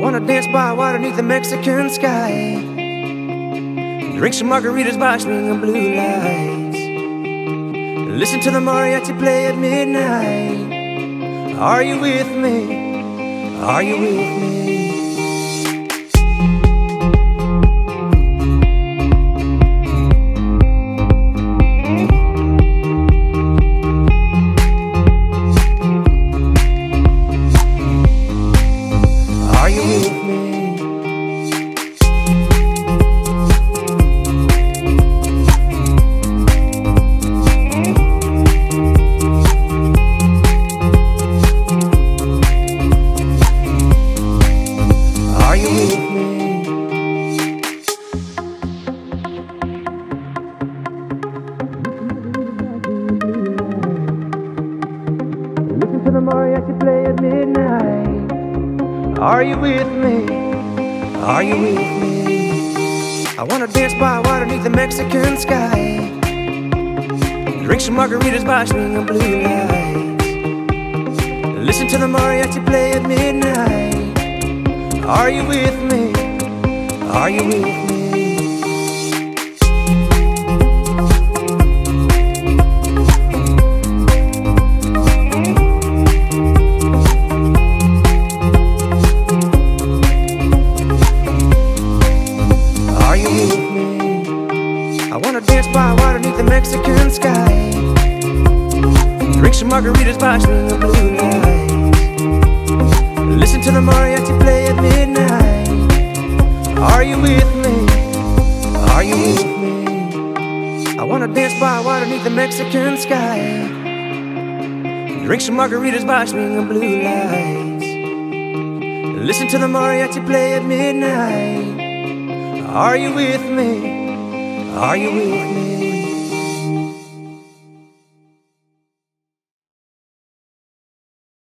wanna dance by water beneath the Mexican sky, drink some margaritas by swinging blue lights, listen to the mariachi play at midnight. Are you with me? Are you with me? Are you with me? Are you with me? Listen to the mariachi play at midnight. Are you with me? Are you with me? I wanna dance by water beneath the Mexican sky, drink some margaritas by swinging blue lights, listen to the mariachi play at midnight. Are you with me? Are you with me? Are you with me? I wanna dance by water beneath the Mexican sky, drink some margaritas by swinging blue lights, listen to the mariachi play at midnight. Are you with me? Are you with me? I wanna dance by water beneath the Mexican sky, drink some margaritas by swinging blue lights, listen to the mariachi play at midnight. Are you with me? Are you with me?